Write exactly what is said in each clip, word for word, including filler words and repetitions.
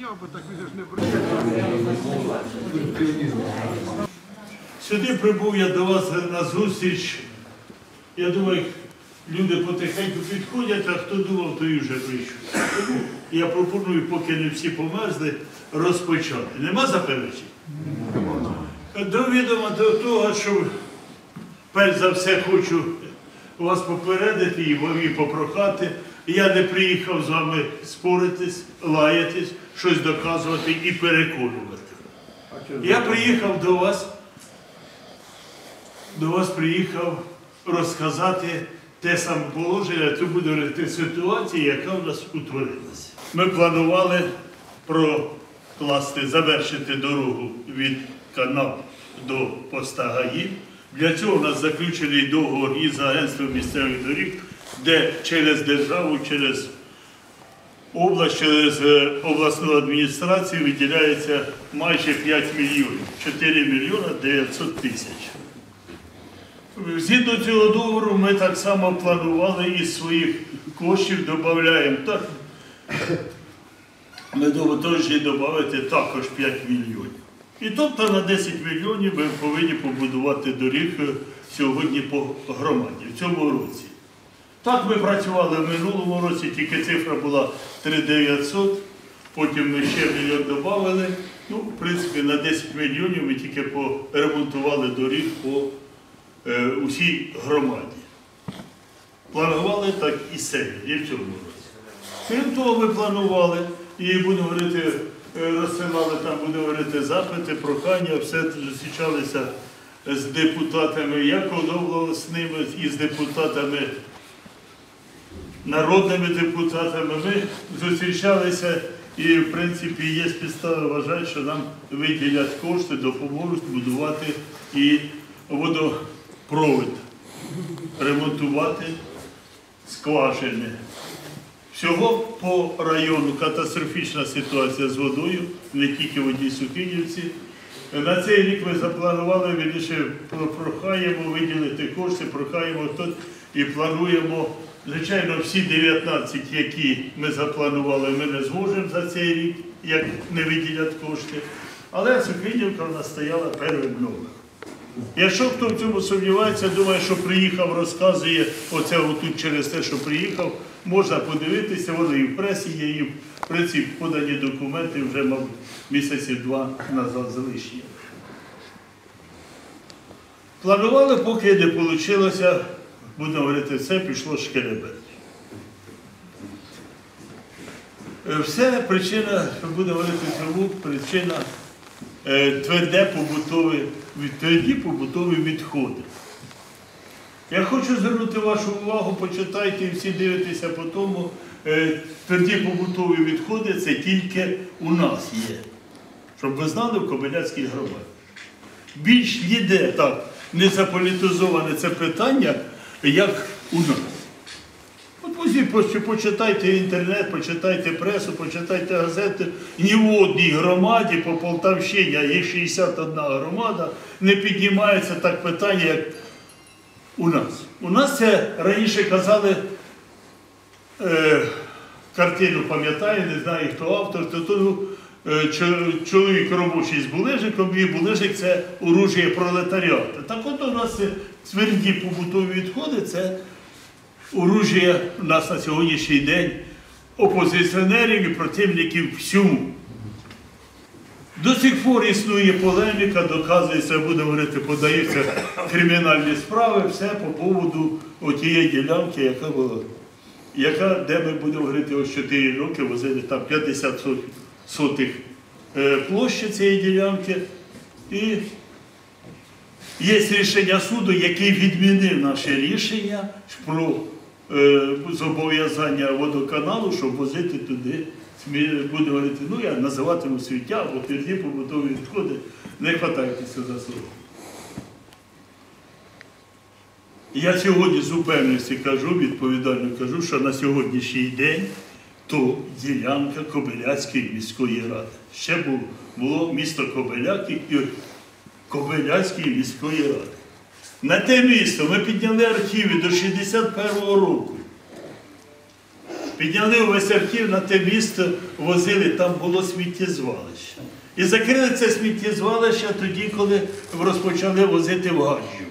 підняв, бо так він ж не приїхав. Сюди прибув я до вас на зустріч. Я думаю, люди потихеньку підходять, а хто думав, той вже прийшов. Тому я пропоную, поки не всі померзли, розпочати. Нема заперечень? До відома до того, що перш за все хочу вас попередити і попрохати. Я не приїхав з вами споритись, лаятись, щось доказувати і переконувати. Я приїхав до вас, до вас приїхав розказати те саме положення, то буде говорити ситуація, яка в нас утворилася. Ми планували прокласти, завершити дорогу від каналу до поста ГАІ. Для цього у нас заключений договор із агентством місцевих доріг, де через державу, через область, через обласну адміністрацію виділяється майже п'ять мільйонів, чотири мільйони дев'ятсот тисяч. Згідно цього договору ми так само планували із своїх коштів, додаємо так. Ми готові додати також п'ять мільйонів. І тобто на десять мільйонів ми повинні побудувати доріг сьогодні по громаді, в цьому році. Так ми працювали в минулому році, тільки цифра була три тисячі дев'ятсот, потім ми ще мільйон додали. Ну, в принципі, на десять мільйонів ми тільки поремонтували доріг по е, усій громаді. Планували так і сьогодні, і в цьому році. Крім того, ми планували, і будемо говорити, розсилали, там будемо говорити запити, прохання, все зустрічалися з депутатами, як обласними, і з депутатами, народними депутатами. Ми зустрічалися і, в принципі, є підстави вважати, що нам виділять кошти, допоможуть будувати і водопровід, ремонтувати скважини. Всього по району катастрофічна ситуація з водою, не тільки в одній Сухинівці. На цей рік ми запланували, вирішили, прохаємо виділити кошти, прохаємо тут і плануємо. Звичайно, всі дев'ятнадцять, які ми запланували, ми не зможемо за цей рік, як не виділять кошти. Але Сухинівка в нас стояла першим номером. Якщо хто в цьому сумнівається, думає, що приїхав, розказує оце отут через те, що приїхав, можна подивитися, воно і в пресі є, і в принципі подані документи вже, мабуть, місяці два назад залишні. Планували, поки не вийшло, будемо говорити, все пішло шкереберть. Все причина, будемо говорити, тому причина тверде побутові, тверді побутові відходи. Я хочу звернути вашу увагу, почитайте і всі дивитеся по тому, тверді побутові відходи це тільки у нас є. Щоб ви знали, в Кобиляцькій громаді. Більш ніде так не заполітизоване це питання, як у нас. От возіть, почитайте інтернет, почитайте пресу, почитайте газети. Ні в одній громаді по Полтавщині, а є шістдесят одна громада, не піднімається так питання, як у нас. У нас це раніше казали, е, картину пам'ятаю, не знаю, хто автор, то, то е, чоловік робочий з булежиком, і булежик – це оружие пролетаріату. Так от у нас тверді побутові відходи – це оружие у нас на сьогоднішній день опозиціонерів і противників всьому. До сих пор існує полеміка, доказується, будемо говорити, подаються кримінальні справи, все по поводу тієї ділянки, яка була, яка, де ми будемо говорити, ось чотири роки возили там п'ятдесят сотих площі цієї ділянки. І є рішення суду, який відмінив наше рішення про е, зобов'язання водоканалу, щоб возити туди. Буду говорити, ну я називатиму сміття, або тверді побутові відходи, не хватайтеся за слово. Я сьогодні з упевненістю кажу, відповідально кажу, що на сьогоднішній день то ділянка Кобиляцької міської ради. Ще було, було місто Кобиляки і Кобиляцької міської ради. На те місто ми підняли архіви до шістдесят першого року. підняли весерків на те місто, возили, там було сміттєзвалище. І закрили це сміттєзвалище тоді, коли розпочали возити в Гаджів.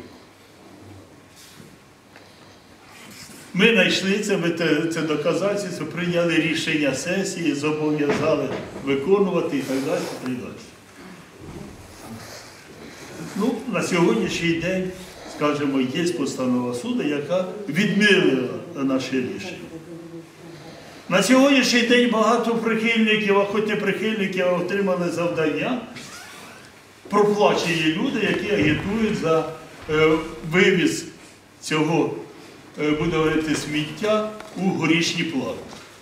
Ми знайшли це, ми це доказательство, прийняли рішення сесії, зобов'язали виконувати і так далі, і так далі. Ну, на сьогоднішній день, скажімо, є постанова суду, яка відмінила наше рішення. На сьогоднішній день багато прихильників, а хоч не прихильників, а отримали завдання, проплачені люди, які агітують за е, вивіз цього, е, буде говорити, сміття у горішні плави.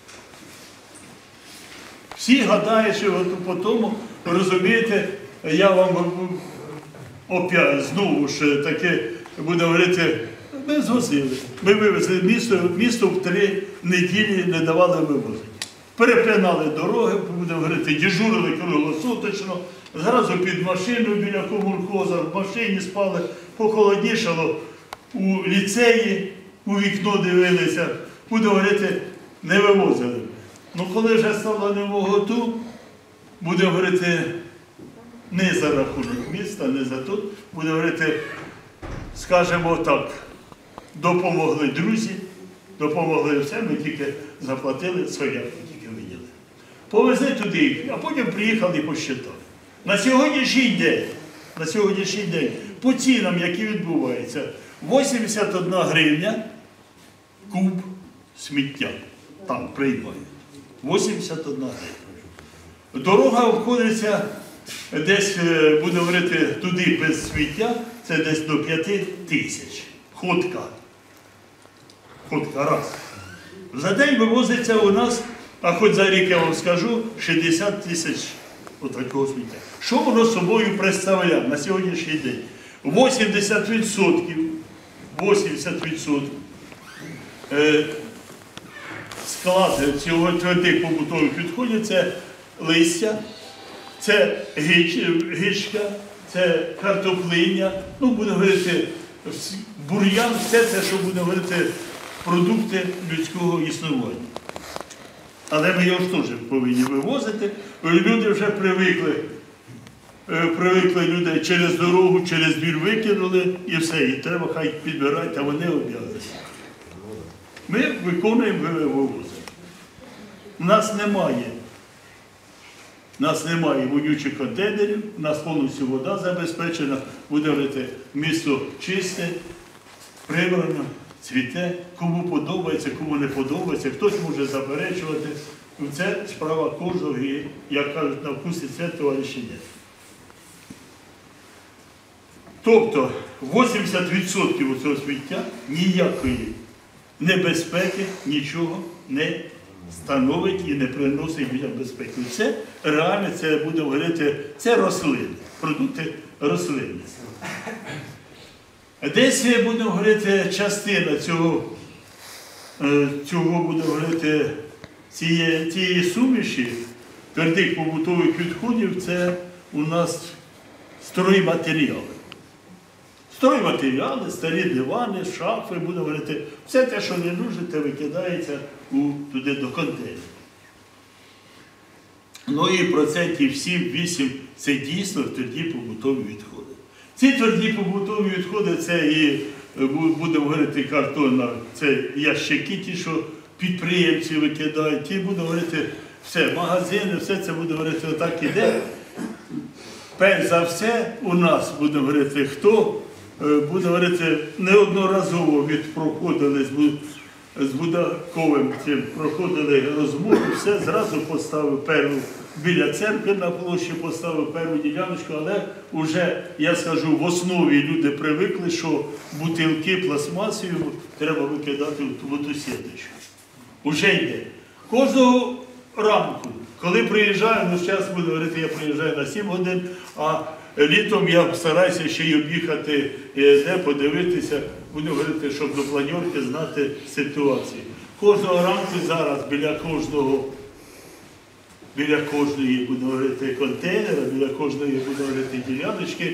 Всі гадають, що по тому, розумієте, я вам опять знову ж таки буду говорити, ми звозили. Ми вивезли місто, місто в три неділі не давали вивозити. Перепинали дороги, будемо говорити, дежурили круглосуточно, зразу під машину біля комунхоза, в машині спали, похолоднішало у ліцеї, у вікно дивилися, будемо говорити, не вивозили. Ну коли вже стало невоготу, будемо говорити, не за рахунок міста, не за тут, будемо говорити, скажімо так, допомогли друзі, допомогли все, ми тільки заплатили, свояки тільки виділи. Повезли туди, а потім приїхали і посчитали. На сьогоднішній день, на сьогоднішній день, по цінам, які відбуваються, вісімдесят одна гривня куб сміття там приймають. вісімдесят одна гривня. Дорога обходиться десь, будемо говорити, туди без сміття, це десь до п'яти тисяч. Ходка. Ходка раз. За день вивозиться у нас, а хоч за рік я вам скажу, шістдесят тисяч отакого сміття. Що воно собою представляє на сьогоднішній день? вісімдесят відсотків, вісімдесят відсотків склад цього твердих побутових відходів – це листя, це гіч, гічка, це картоплиня, ну, будемо говорити, бур'ян, все це, що будемо говорити, продукти людського існування. Але ми його ж теж повинні вивозити. Люди вже привикли, привикли люди через дорогу, через двір викинули і все, і треба хай підбирають, а вони об'язані. Ми виконуємо, вивозимо. У нас немає. У нас немає вонючих контейнерів, у нас повністю вода забезпечена, буде говорити, місто чисте, прибрано, цвіте, кому подобається, кому не подобається, хтось може заперечувати. Це справа кожного, і, як кажуть, на вкус і цвіт товариші нет. Тобто вісімдесят відсотків цього сміття ніякої небезпеки, нічого не становить і не приносить людям безпеки. Це реально, це буде говорити, це рослини, продукти рослинності. Десь буде говорити частина цього, цього буде говорити, цієї, цієї суміші твердих побутових відходів, це у нас стройматеріали. Стройматеріали, старі дивани, шафи, буде говорити, все те, що не нужне, те викидається у, туди до контейнерів. Ну і процентів сім-вісім це дійсно тверді побутові відходи. Ці тверді побутові відходи, це і, будемо говорити, картонна, це ящики, ті, що підприємці викидають, ті, будемо говорити, все, магазини, все це буде говорити, отак іде. Перш за все, у нас, будемо говорити, хто, буде говорити, неодноразово від проходили з Будаковим цим, проходили розмову, все, зразу поставив першу, біля церкви на площі поставив першу діляночку, але вже, я скажу, в основі люди привикли, що бутилки пластмасові треба викидати в ту сіточку. Уже йде. Кожного ранку, коли приїжджаю, ну зараз буду говорити, я приїжджаю на сім годин, а літом я стараюся ще й об'їхати, де подивитися, буду говорити, щоб до планерки знати ситуацію. Кожного ранку зараз біля кожного, біля кожної, буду говорити, контейнера, біля кожної, буду говорити, діляночки,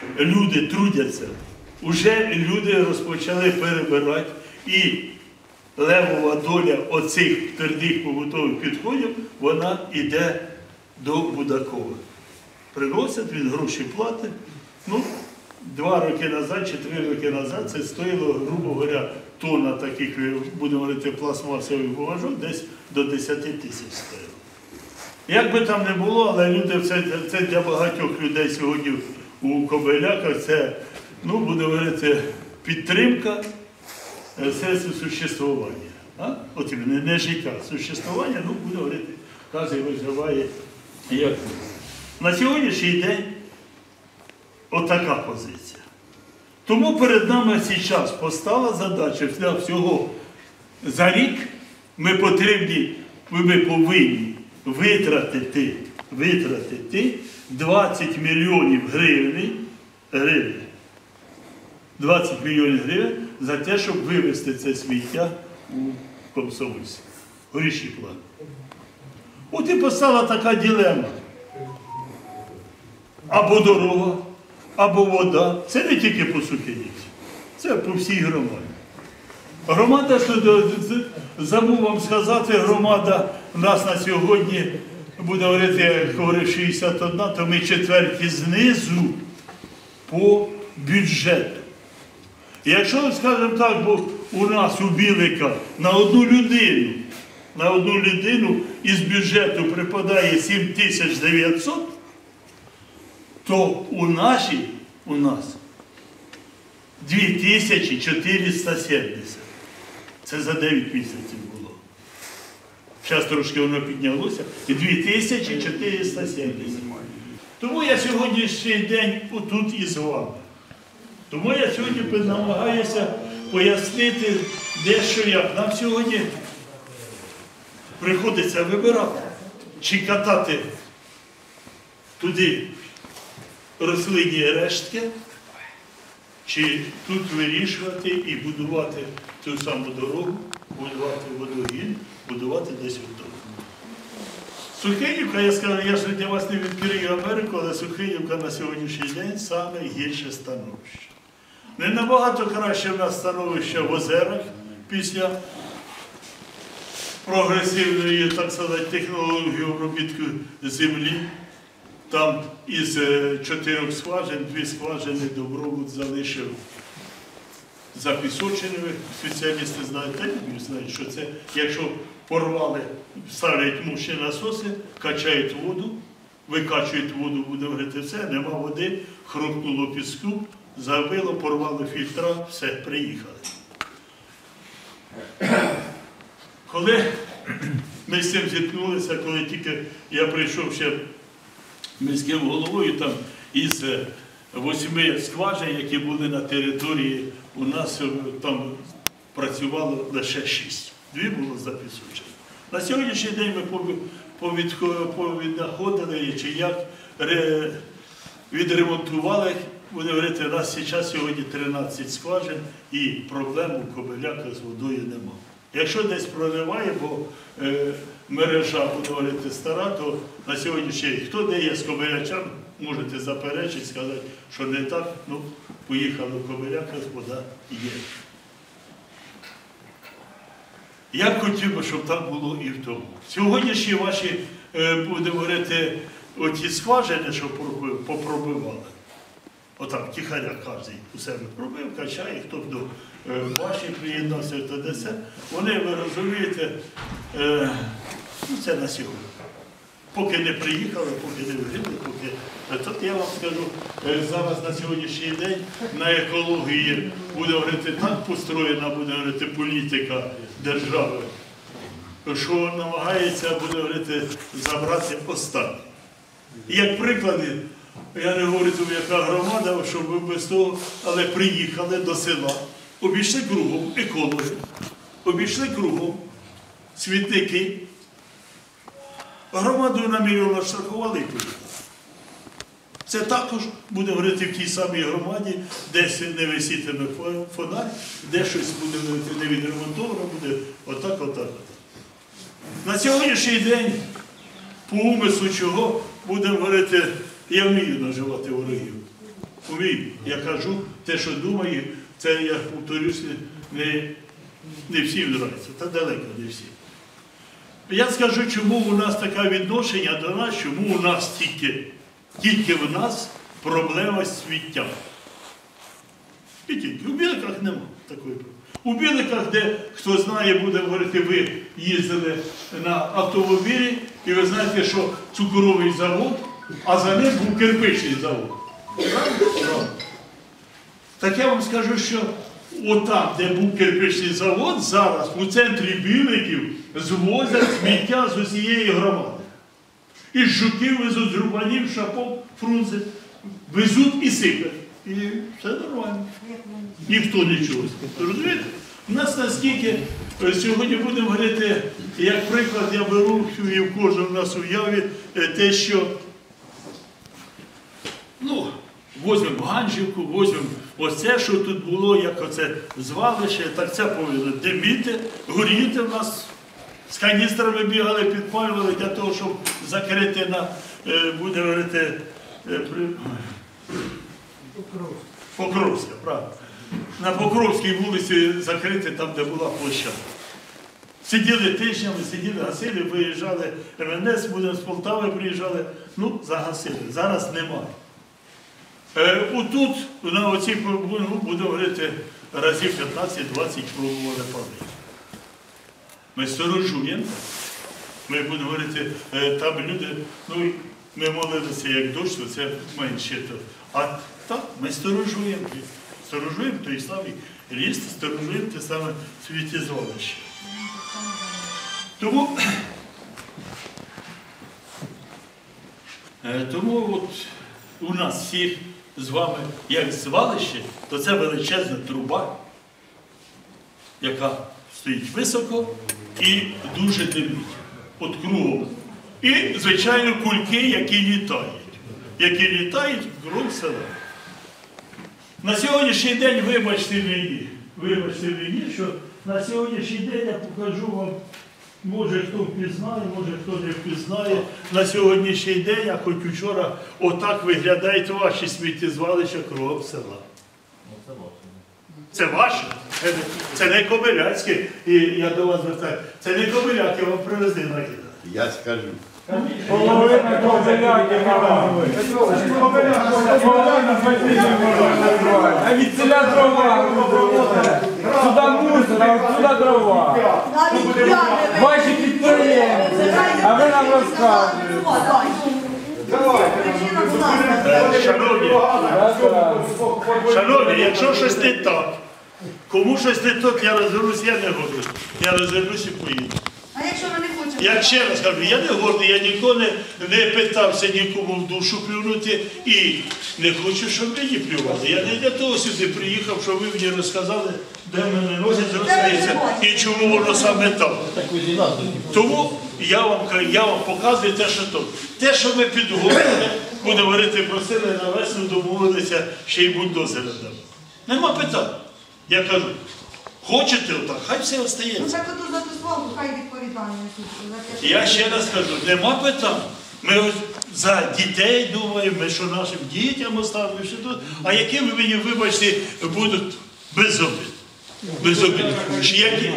люди трудяться. Уже люди розпочали перебирати і левова доля оцих твердих побутових підходів, вона йде до Будакова. Приносять, він гроші платить. Ну, два роки назад чи три роки назад це стоїло, грубо говоря, тонна таких, будемо говорити, пластмасових бумажок, десь до десяти тисяч стоїло. Як би там не було, але люди, це, це для багатьох людей сьогодні у Кобиляках, це, ну, будемо говорити, підтримка средств существування. А? От не, не життя, существування, ну, буде говорити, каже, виживає як. На сьогоднішній день отака позиція. Тому перед нами зараз постала задача всього за рік ми потрібні, ми повинні витратити, витратити двадцять мільйонів гривень, гривень, двадцять мільйонів гривень за те, щоб вивезти це сміття у Комсомольськ. Горішній план. От і постала така дилема. Або дорога, або вода. Це не тільки по Сухинівці, це по всій громаді. Громада, що забув вам сказати, громада у нас на сьогодні, буде говорити, як говорив, шістдесят один, то ми четверті знизу по бюджету. І якщо, скажімо так, бо у нас у Білика на одну людину, на одну людину із бюджету припадає сім тисяч дев'ятсот, то у нашій, у нас дві тисячі чотириста сімдесят. Це за дев'ять місяців було. Зараз трошки воно піднялося. І дві тисячі чотириста сімдесят. Тому я сьогоднішній день отут із вами. Тому я сьогодні намагаюся пояснити дещо як. Нам сьогодні приходиться вибирати, чи катати туди рослинні рештки, чи тут вирішувати і будувати ту саму дорогу, будувати водогін, будувати десь отут. Сухинівка, я скажу, я ж для вас не відкрию Америку, але Сухинівка на сьогоднішній день саме гірше становище. Не набагато краще в нас становище в озерах після прогресивної, так сказати, технології обробітку землі. Там із чотирьох скважин, дві скважини Добробут залишив запісоченими. Спеціалісти знають, та не знають, що це, якщо порвали, ставлять муші насоси, качають воду, викачують воду, буде говорити, все, нема води, хрустнуло піску, забило, порвали фільтра, все, приїхали. Коли ми з цим зіткнулися, коли тільки я прийшов ще міським головою, там із восьми скважин, які були на території, у нас там працювало лише шість. Дві було запісочені. На сьогоднішній день ми повіднаходили, чи як відремонтували, буде говорити, у нас зараз сьогодні тринадцять скважин і проблем у Кобиляках з водою немає. Якщо десь прориває, бо е, мережа, буде говорити, стара, то на сьогоднішній день, хто де є з кобилячан, можете заперечити, сказати, що не так, ну, поїхали в Кобиляках, вода є. Я б хотів би, щоб так було і в тому. Сьогоднішні ваші, е, буде говорити, оті скважини, що попробивали, отак, тихаря кожен у себе пробив, качає, хто до ваші приєднався, хто десе. Вони, ви розумієте, е, ну це на сьогодні. Поки не приїхали, поки не виграли, поки... Тут я вам скажу, зараз на сьогоднішній день на екології буде говорити, так построєна, буде говорити, політика держави, що намагається, буде говорити, забрати останнє. Як приклади, я не говорю, яка громада, щоб ви без того, але приїхали до села, обійшли кругом екологи, обійшли кругом смітники, громаду на мільйон штрафували і поїхали. Це також буде говорити в тій самій громаді, десь не висітиме фонарь, де щось буде не відремонтовано, буде отак, отак, отак. На сьогоднішній день, по умислу чого, будемо говорити, я вмію наживати ворогів. Вмію. Я кажу те, що думаю, це, я повторюсь, не Не всім подобається, та далеко не всім. Я скажу, чому у нас таке відношення до нас, чому у нас тільки, тільки в нас проблема з сміттям. І тільки. У Біликах немає такої проблеми. У Біликах, де, хто знає, буде говорити, ви їздили на автомобілі, і ви знаєте, що цукровий завод, а за ним був кирпичний завод. Правильно? Так я вам скажу, що отам, де був кирпичний завод, зараз у центрі Біликів звозять сміття з усієї громади. Із Жуків везуть, з Рубанів, Шапок, Фрунзе, везуть і сиплять. І все нормально. Ніхто нічого. Розумієте? У нас наскільки, сьогодні будемо говорити, як приклад, я беру, і в кожному у нас уяві, те, що, ну, возьмемо Ганжівку, возьмемо оце, що тут було, як оце звалище, так це повинно диміти, горіти в нас. З каністрами бігали, підпалювали для того, щоб закрити на, буде говорити, при... Покровська, правда. На Покровській вулиці закрити, там, де була площадка. Сиділи тижнями, сиділи, гасили, виїжджали, ем ен ес, будемо з Полтави приїжджали, ну, загасили. Зараз немає. Е, отут, на оцій, будемо говорити, разів п'ятнадцять-двадцять пробували палити. Ми сторожуємо, ми будемо говорити, там люди, ну, ми молилися як дощ, то це менше. А так, ми сторожуємо, сторожуємо той самий ліс, сторожуємо те саме сміттєзвалище. Тому, тому от у нас всіх з вами, як звалище, то це величезна труба, яка стоїть високо і дуже димить, от кругом. І, звичайно, кульки, які літають. Які літають кругом села. На сьогоднішній день, вибачте мені, вибачте мені, що на сьогоднішній день я покажу вам, може хто впізнає, може хто не впізнає. На сьогоднішній день, а хоч вчора, отак виглядають ваші сміттєзвалища кругом села. Це ваше? Це не Кобиляцьке, і я до вас звертаю. Це не Кобиляк, я вам привезли на кидати. Я скажу. Половина Кобиляки мали. А від селя дрова. Сюди мусор, а от сюди дрова. Ваші підприємці. А ви нам розказуєте. Шановні, шановні, якщо щось не так, кому щось не так, я розвернусь, я не гордий. Я розвернусь і поїду. А якщо ви не хочете? Я ще раз кажу, я не гордий, я ніколи не, не питався нікому в душу плюнути і не хочу, щоб мені плювали. Я не для того сюди приїхав, щоб ви мені розказали, де мене носять розкриється і чому воно саме так. Тому я вам, я вам показую те, що то. Те, що ми підготували, будемо говорити, просили на весну, домовилися, ще й бульдозер дав. Нема питань. Я кажу, хочете отак, хай все Ну остається. так тут за ту свалку, хай відповідальність. Я ще раз кажу, нема питань. Ми ось за дітей думаємо, ми що нашим дітям оставимо, що тут. А які ви мені, вибачте, будуть без обід? Без обід. Які?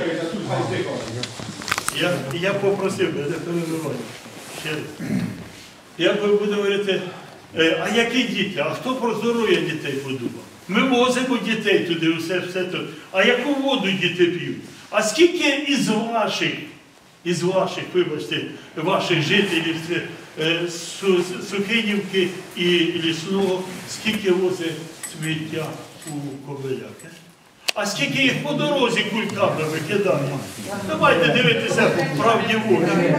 Я, я попросив, я не перебиваю. Ще раз. Я буду говорити, а які діти? А хто про здоров'я дітей подумав? Ми возимо дітей туди, все, все тут. А яку воду діти п'ють? А скільки із ваших, із ваших, вибачте, ваших жителів Сухинівки і Лісного, скільки возить сміття у Кобиляки? А скільки їх по дорозі кульками викидають? Давайте дивитися правді в очі.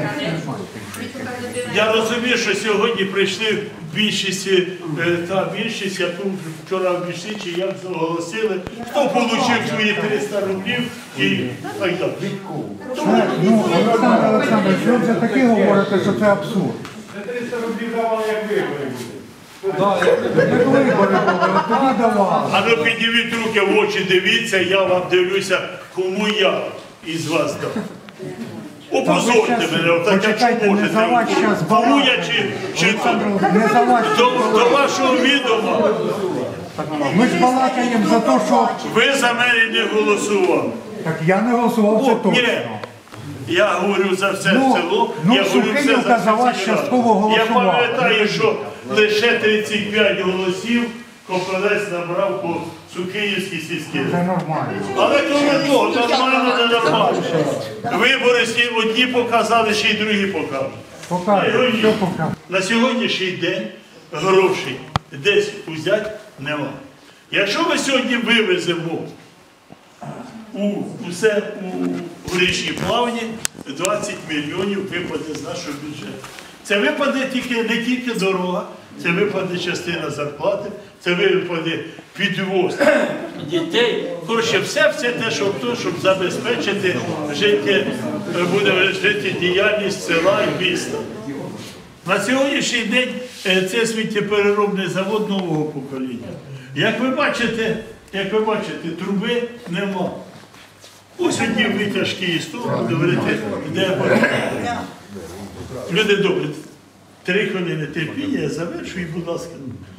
Я розумію, що сьогодні прийшли більшість, та більшість, яку вчора в більшість, чи як оголосили, хто отримав свої триста рублів і так далі. Ну, Олександр Олександрович, ви вже таки говорите, що це абсурд. Це триста рублів давали, як вибори були. Як вибори були, тоді давали. А ну підніміть руки в очі, дивіться, я вам дивлюся, кому я із вас дав. Опозорте мене, отак якщо можете. Кому я чи, чи до, до вашого відома. Ми ж балакаємо за те, що... Ви за мене не голосували. Так я не голосував, це О, ні. точно. Я говорю за все Ну, село, ну, я говорю все Сухинівка за вас сільську раду. частково Я голосувала. пам'ятаю, що лише тридцять п'ять голосів Копелець набрав по Сухинівській сільській Це раді. нормально. Але то не то, нормально, не нормально. Вибори всі одні показали, ще й другі покажуть. Покажу, що покажу. На сьогоднішній день грошей десь узяти нема. Якщо ми сьогодні вивеземо у, усе у горішні плавні, двадцять мільйонів випаде з нашого бюджету. Це випаде тільки, не тільки дорога, це випаде частина зарплати, це випаде підвоз дітей. Коротше, все, все те, щоб, то, щоб забезпечити життя, буде жити діяльність села і міста. На сьогоднішній день е, це сміттєпереробний завод нового покоління. Як ви бачите, як ви бачите, труби нема. Ось одні витяжки із того, говорите, де потрібно. Люди добрі, три хвилини терпіння, я завершую, будь ласка.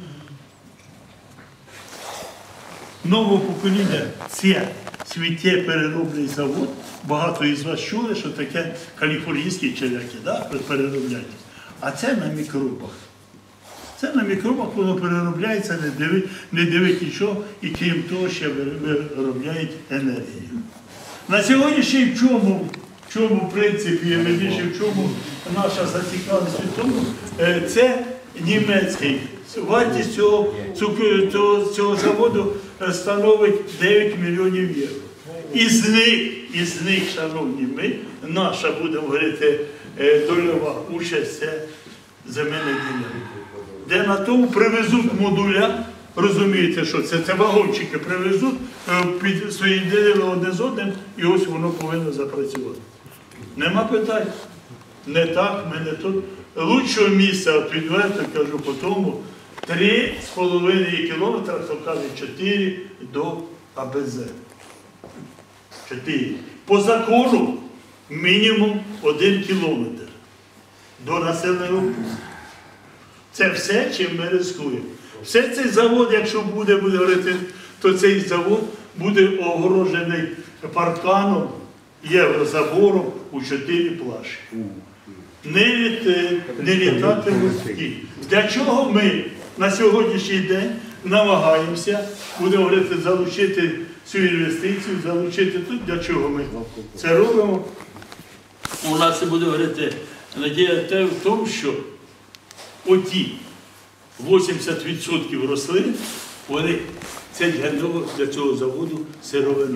Нового покоління це сміттєпереробний завод. Багато із вас чули, що таке каліфорнійські челяки, да, переробляють. А це на мікробах. Це на мікробах воно переробляється, не дивить, не дивить нічого, і крім того, ще виробляють енергію. На сьогоднішній в чому, в чому в принципі, більше в чому наша зацікавленість в тому, е, це німецький. Вартість цього, цього, цього заводу становить дев'ять мільйонів євро. Із них, із них, шановні ми, наша, будемо говорити, е, дольова участь – це земельна ділянка. Де на тому привезуть модуля, розумієте, що це, це вагончики привезуть, під свої дерева одне з одним, і ось воно повинно запрацювати. Нема питань. Не так, ми не тут. Лучшого місця, от відверто кажу, по тому, три з половиною кілометра, то кажуть, чотири до А Б З. Чотири. По закону мінімум один кілометр до населеного пункту. Це все, чим ми рискуємо. Все цей завод, якщо буде, буде говорити, то цей завод буде огорожений парканом, єврозабором у чотири плаші. Не, літи, не літатимуть ті. Для чого ми на сьогоднішній день намагаємося, будемо говорити, залучити цю інвестицію, залучити тут, для чого ми це робимо. У нас буде говорити, надія те в тому, що оті вісімдесят відсотків рослин, вони, це для, нього, для цього заводу сировина.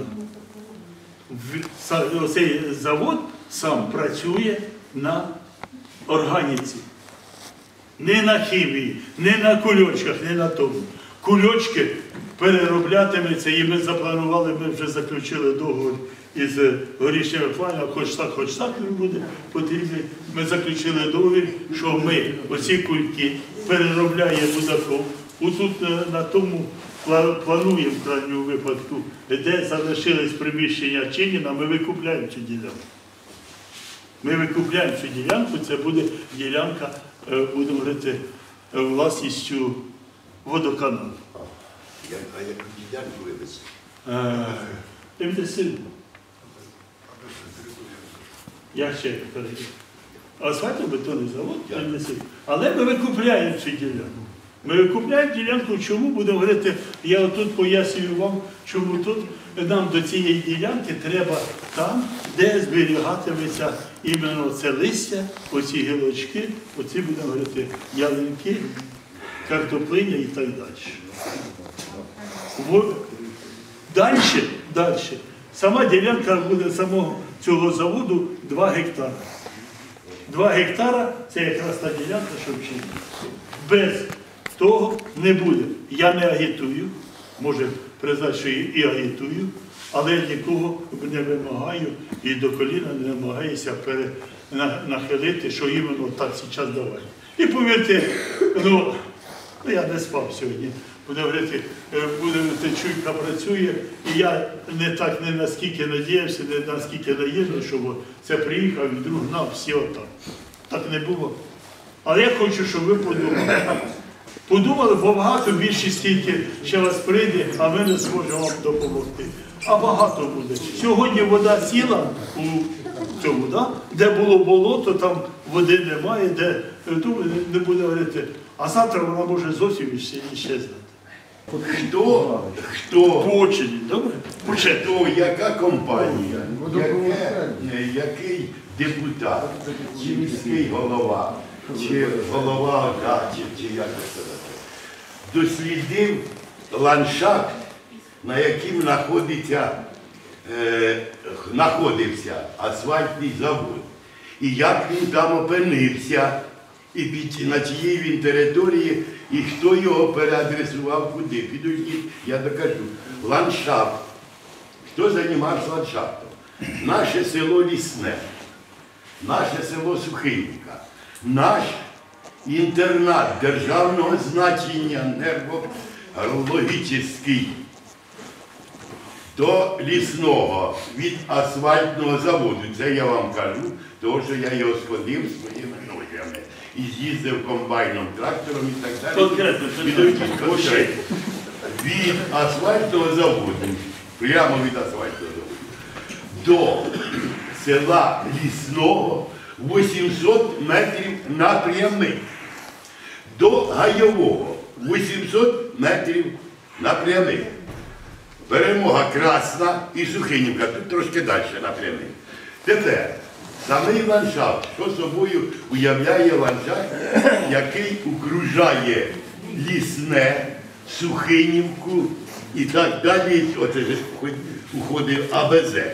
Цей завод сам працює на органіці. Не на хімії, не на кульочках, не на тому. Кульочки перероблятиметься, і ми запланували, ми вже заключили договір із горішніми планами, хоч так, хоч так він буде потрібний. Ми заключили договір, що ми оці кульки переробляємо Будаков. Отут на тому плануємо в крайньому випадку, де залишились приміщення Чиніна, ми викупляємо цю ділянку. Ми викупляємо цю ділянку, це буде ділянка, будемо говорити, власністю водоканалу. А яку ділянку вивезти? Інтенсивно. Я ще кажу. Асфальтобетонний завод, інтенсивно. Але ми викупляємо цю ділянку. Ми викупляємо ділянку, чому, будемо говорити, я отут пояснюю вам, чому тут нам до цієї ділянки треба там, де зберігатиметься іменно це листя, оці гілочки, оці, будемо говорити, ялинки, картоплиня і так далі. Далі, далі. Сама ділянка буде самого цього заводу два гектари. Два гектара – це якраз та ділянка, що вчинить. Без того не буде. Я не агітую, може признати, що і агітую, але нікого не вимагаю і до коліна не намагаюся нахилити, що іменно так зараз давай. І повірте, ну, я не спав сьогодні. Буде говорити, буде чуйка працює, і я не так, не наскільки надіявся, не наскільки наїжджав, щоб це приїхав і вдруг гнав всі отак. Так не було. Але я хочу, щоб ви подумали. Подумали, бо багато більшість тільки ще вас прийде, а ми не зможемо вам допомогти. а багато буде. Сьогодні вода сіла у цьому, да? Де було болото, там води немає, де ну, не буде говорити. А завтра вона може зовсім іщезнути. Хто, хто, По очереді, добре? По черзі. хто, яка компанія, яке, який депутат, чи міський голова, чи голова ОДА, чи, чи як це сказати, дослідив ландшафт, на яким знаходиться, е, знаходився асфальтний завод. І як він там опинився, і під, на чиїй він території, і хто його переадресував куди. Підождіть, я докажу. Ландшафт. Хто займався ландшафтом? Наше село Лісне, наше село Сухинівка, наш інтернат державного значення, нервологічний, до Лісного від асфальтного заводу. Це я вам кажу, тому що я його сходив своїми ногами. І з'їздив комбайном, трактором і так далі. Конкретно, Підійдіть, конкретно. Від асфальтного заводу, прямо від асфальтного заводу, до села Лісного вісімсот метрів напрямих. До Гайового вісімсот метрів напрямих. Перемога Красна і Сухинівка, тут трошки далі напрямих. Тепер, самий ландшафт, що собою уявляє ландшафт, який окружає Лісне, Сухинівку і так далі, оце ж уходив А Б З.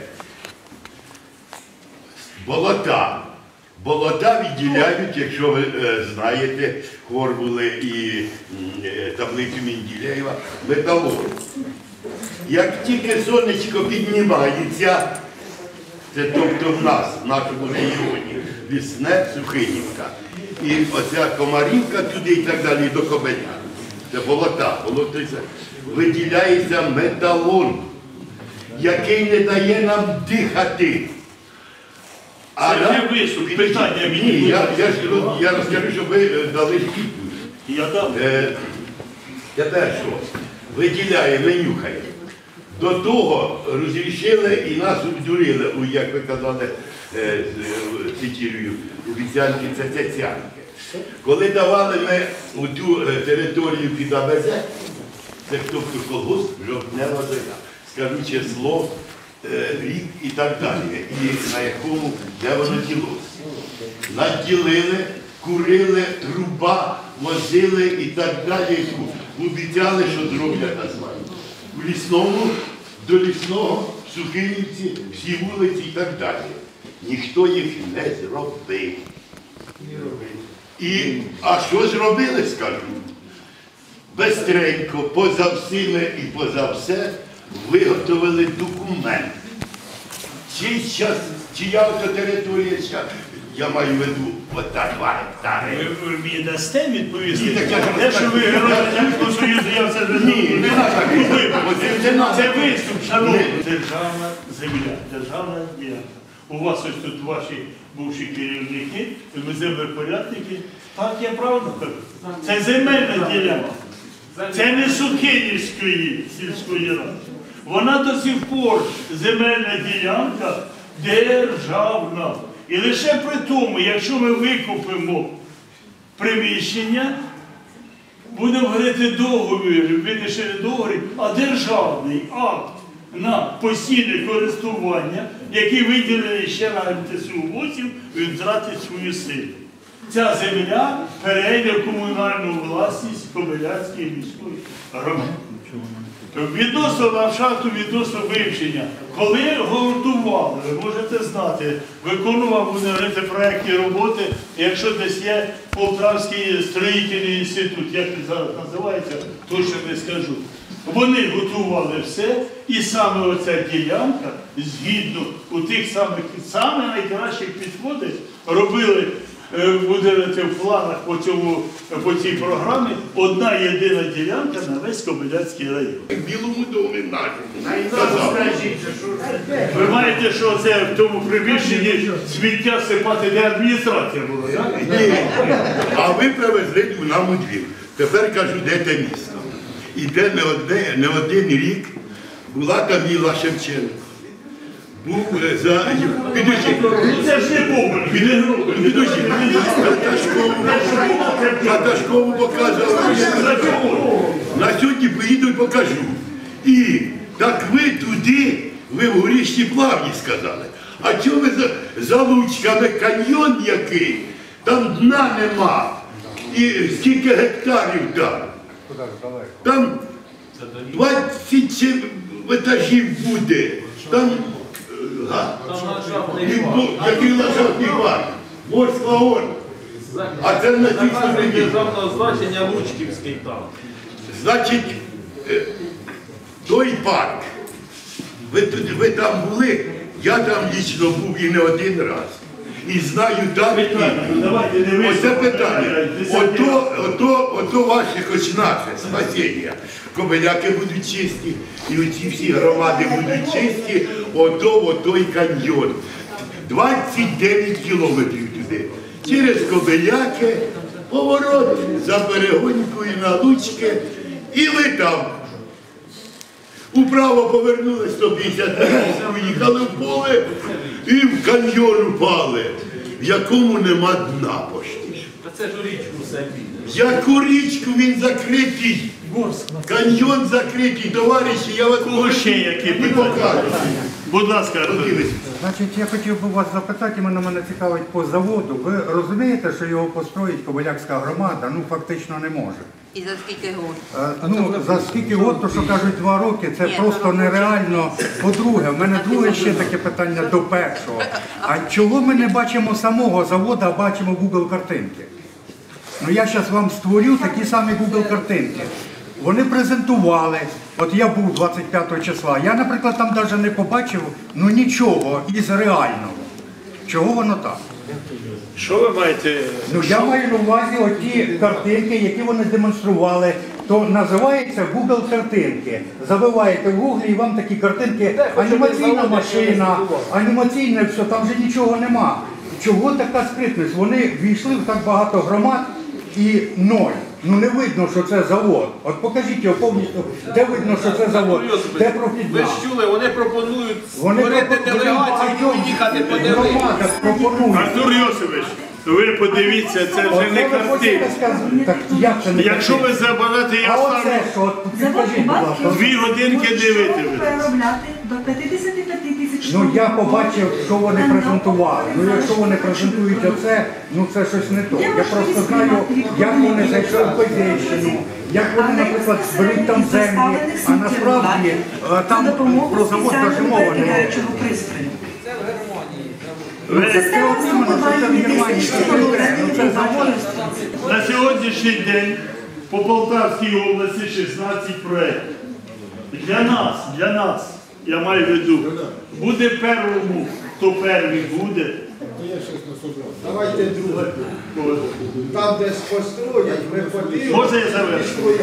Болота. Болота відділяють, якщо ви е, знаєте, формули і е, таблицю Менделєєва, металург. Як тільки сонечко піднімається, це тобто в нас, в нашому регіоні, Лісне, Сухинівка, і оця Комарівка туди і так далі, до Кобеля. Це болота, болото, виділяється металон, який не дає нам дихати. Це не виступ, питання мені. Ні, я, я, ж, я розкажу, щоб ви е, дали відповідь. Я дам. Е, Тепер що? Виділяє, ми нюхаємо. До того розрішили і нас обдурили, у, як ви казали, е, цитірую, обіцянки це цяцянки. Коли давали ми у ту е, територію під А Б З, це тобто колгосп, жовтнева земля, скажу число, е, рік і так далі, і на якому, де воно ділося. Наділили, курили, труба, возили і так далі. Обіцяли, що зроблять асфальт. В Лісному, до Лісного, в Сухинівці, всі вулиці і так далі. Ніхто їх не зробив. І, а що зробили, скажу? Бистренько, поза всіми і поза все, виготовили документ. Чи щас, чия ото територія щас? Я маю в виду, ота два гектари. Ви, ви мені дасте відповісти? Ні, так я ж Те, що ви герой Радянського Союзу, я все зрозумів. Ні, не треба. Це, це виступ, шановні. Державна земля, державна ділянка. У вас ось тут ваші бувші керівники, землепорядники. Так, я правильно кажу? Це земельна ділянка. Це не Сухинівської сільської ради. Вона до сих пор земельна ділянка державна. І лише при тому, якщо ми викупимо приміщення, будемо говорити договір, вирішили договір, а державний акт на постійне користування, який виділений ще на М Т С У вісім, він втратить свою силу. Ця земля перейде в комунальну власність Кобиляцької міської громади. Відносно ландшафту, відносно вивчення. Коли готували, ви можете знати, виконував будемо говорити проєктні роботи, якщо десь є Полтавський строїтельний інститут, як він зараз називається, точно не скажу. Вони готували все, і саме оця ділянка, згідно у тих самих, саме найкращих підходах, робили, буде в планах по, цьому, по цій програмі, одна єдина ділянка на весь Кобиляцький район. В Білому домі нашому. Казав. Ви маєте, що це в тому приміщенні сміття сипати, де адміністрація була, так? Ні. А ви привезли нам у двір. Тепер кажу, де те місто. І де не, одне, не один рік була Каміла Шевченко. Був е, за... Підожди, Це ж не був. підожди, Каташкову, Каташкову показували. На сьогодні поїду і покажу. І так ви туди, ви в Горішні Плавні сказали. А чого ви за, за Лучками каньйон який? Там дна нема. І скільки гектарів там? Там двадцять етажів буде. Там, е, га, і бу- який ландшафтний парк? Морська орда. А це на цій стороні. Державного значення Лучківський там. Значить, е, той парк, ви, тут- ви там були, я там лічно був і не один раз. І знаю там, і Давайте не оце питання. Ото, ото, ото ваше, хоч наше спасіння. Кобиляки будуть чисті, і оці всі громади будуть чисті, ото, ото і каньйон. двадцять дев'ять кілометрів туди. Через Кобиляки, поворот за Перегонькою на Лучки, і ви там. Управо повернули сто п'ятдесят метрів, поїхали в поле і в каньйон упали, в якому нема дна почти. Це ж у річку собі. Яку річку він закритий? Каньйон закритий, товариші, я вас Кого ще які і питання? покажу. Будь ласка, Артур. Подивіться. Значить, я хотів би вас запитати, мене мене цікавить по заводу. Ви розумієте, що його построїть Кобилякська громада, ну фактично не може. І за скільки років? Е, Ну, за скільки год, то що кажуть два роки, це Ні, просто ну, нереально. По-друге, в мене друге ще таке питання до першого. А чого ми не бачимо самого заводу, а бачимо Google картинки? Ну я зараз вам створю такі самі Google картинки. Вони презентували, от я був двадцять п'ятого числа, я, наприклад, там навіть не побачив ну нічого із реального. Чого воно так? Що ви маєте? Ну я маю на увазі оті картинки, які вони демонстрували, то називається Google картинки. Забиваєте в Google і вам такі картинки, анімаційна машина, анімаційне все, там же нічого нема. Чого така скритність? Вони війшли в так багато громад і ноль. Ну не видно, що це завод. От покажіть його повністю, де видно, що це завод, де Ви прохідна. ж чули, вони пропонують Вони створити пропонують делегацію і поїхати подивитися. громада пропонують. Артур Йосифович, ви подивіться, це вже не картина. Так як це не Якщо ви картина? заберете, я А ставлю оце що? От підкажіть, будь ласка. дві годинки дивитися. переробляти до п'ятдесят п'ять тисяч. Ну я побачив, що вони презентували. Ну якщо вони презентують оце, ну це щось не то. Я просто знаю, як вони зайшли в Козельщину, як вони, наприклад, беруть там землі, а насправді е, там про завод даже мова немає. Ви Це от іменно, що це в Германії, ну це завод. на сьогоднішній день по Полтавській області шістнадцять проєктів. Для нас, для нас, я маю в виду, буде першому, хто перший буде. Давайте друге. Там, де построять, ми подивимося. Можна я завершу?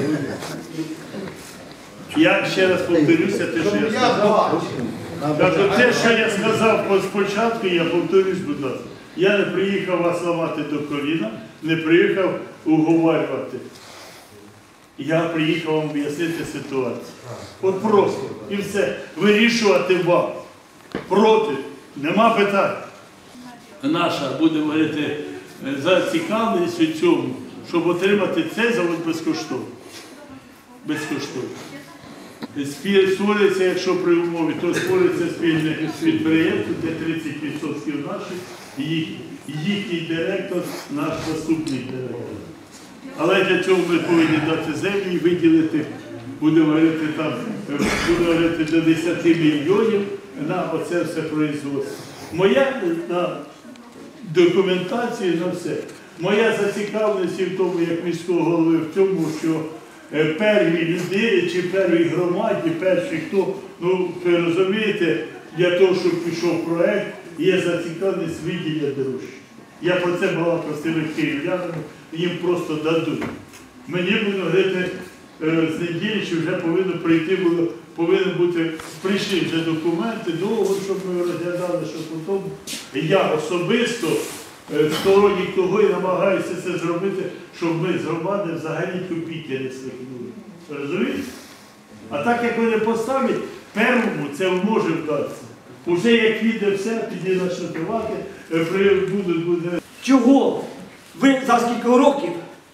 Я ще раз повторюся, те, що я Я сказав. бачу. Тобто те, що я сказав спочатку, я повторюсь, будь ласка. Я не приїхав вас ламати до коліна, не приїхав уговарювати. Я приїхав вам об'яснити ситуацію. От просто. І все. Вирішувати вам. Проти. Нема питань. Наша, будемо говорити, зацікавленість у цьому, щоб отримати цей завод безкоштовно. Безкоштовно. Спіль створюється, якщо при умові, то створюється спільне підприємство, де тридцять відсотків наших, їх, їхній директор, наш заступник директор. Але для цього ми повинні дати землю і виділити, будемо говорити там, будемо говорити до десяти мільйонів на оце все производство. Моя на документації, на все. Моя зацікавленість в тому, як міського голови, в тому, що е, перві людини чи перві громаді, перші хто, ну ви розумієте, для того, щоб пішов проект, є зацікавленість виділення дорожче. Я про це багато просив київлянам, їм просто дадуть. Мені будуть говорити, е, з неділі, що вже повинно прийти, було, повинен бути, прийшли вже документи, довго, щоб ми розглядали, що потім я особисто е, сторонник того і намагаюся це зробити, щоб ми з громади взагалі копійки не свихнули. Розумієте? А так як вони поставлять, Первому це може вдатися. Уже як піде все, тоді нашатувати, будуть буде. Чого ви за скільки років